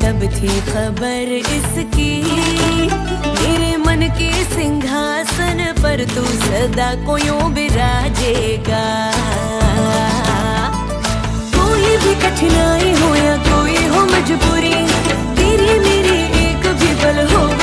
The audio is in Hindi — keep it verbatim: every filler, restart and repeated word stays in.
तब थी खबर इसकी, मेरे मन के सिंहासन पर तू सदा को यूं विराजेगा। कोई भी कठिनाई हो या कोई हो मजबूरी, तेरी मेरी एक भी पल हो